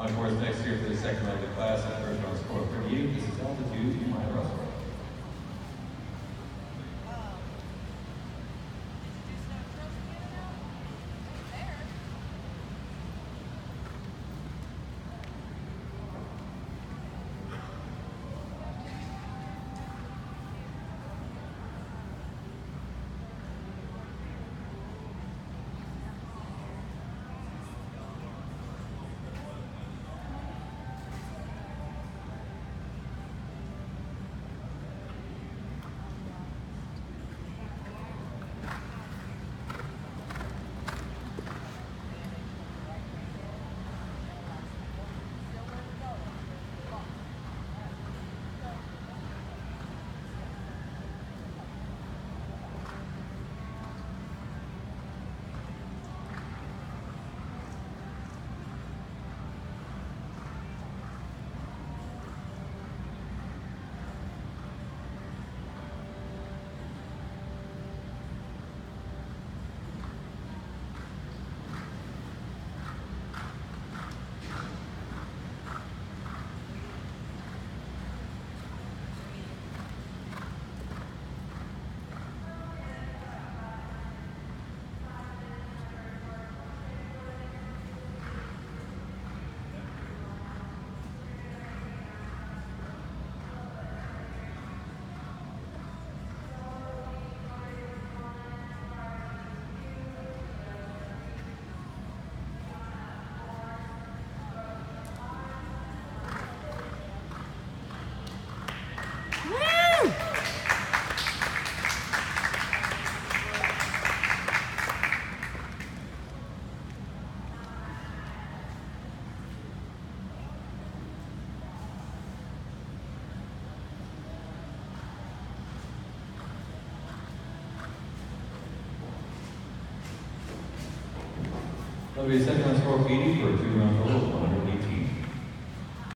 On course next year for the second round of the class at first round score of 38. This is altitude in MaiaWaco. That'll be a second round score of 80 for a 2-round total of 100.